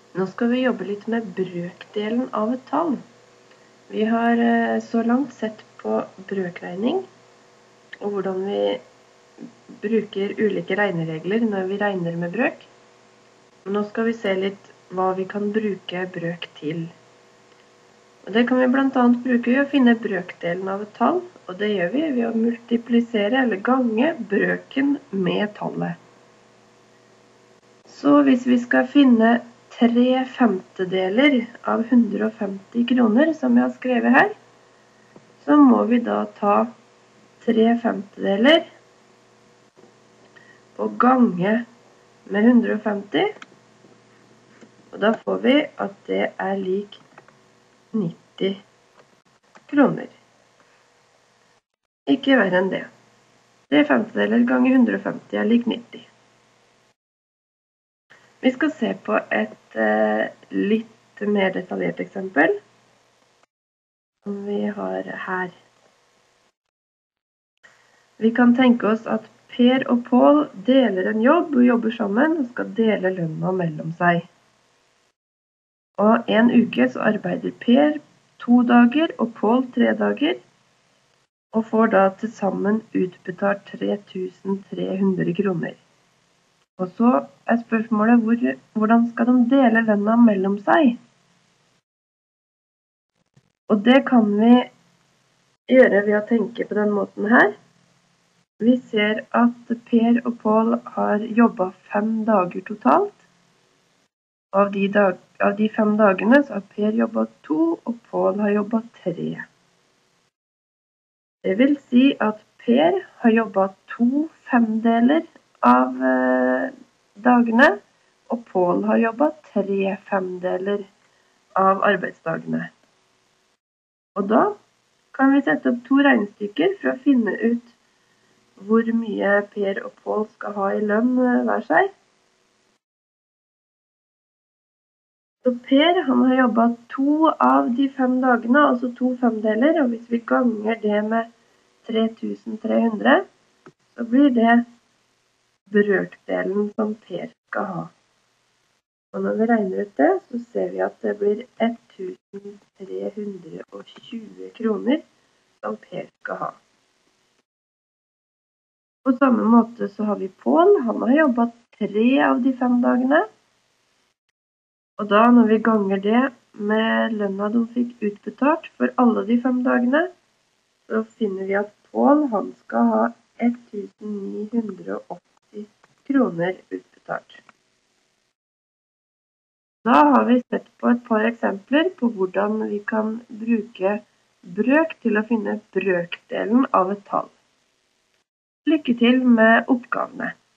Nå skal vi jobbe litt med brøkdelen av et tall. Vi har så langt sett på brøkregning, og hvordan vi bruker ulike regneregler når vi regner med brøk. Nå skal vi se litt hva vi kan bruke brøk til. Og det kan vi blant annet bruke ved å finne brøkdelen av et tall, og det gjør vi ved å multiplisere eller gange brøken med tallet. Så hvis vi skal finne 3/5 av 150 kroner, som jeg har skrevet her, så må vi da ta 3/5 og gange med 150, og da får vi at det er lik 90 kroner. Ikke verre enn det. 3/5 ganger 150 er lik 90. Vi skal se på et litt mer detaljert eksempel, som vi har her. Vi kan tenke oss at Per og Pål deler en jobb og jobber sammen og skal dele lønna mellom seg. Og en uke så arbeider Per 2 dager og Pål 3 dager, og får da til sammen utbetalt 3.300 kroner. Og så er spørsmålet hvordan skal de dele lønna mellom seg? Og det kan vi gjøre ved å tenke på den måten her. Vi ser at Per og Pål har jobbet 5 dager totalt. Av de 5 dagene så har Per jobbet 2, og Pål har jobbet 3. Det vil si at Per har jobbet 2/5 av dagene, og Pål har jobbet 3/5 av arbeidsdagene. Og da kan vi sette opp 2 regnestykker for å finne ut hvor mye Per og Pål skal ha i lønn hver seg. Så Per, han har jobbet 2 av de 5 dagene, altså 2/5, og hvis vi ganger det med 3.300, så blir det brøkdelen som Per skal ha. Og når vi regner ut det, så ser vi at det blir 1.320 kroner som Per skal ha. På samme måte så har vi Pål, han har jobbet 3 av de 5 dagene. Og da når vi ganger det med lønna de fikk utbetalt for alle de 5 dagene, så finner vi at Pål, han skal ha 1.980 kroner utbetalt. Da har vi sett på et par eksempler på hvordan vi kan bruke brøk til å finne brøkdelen av et tall. Lykke til med oppgavene!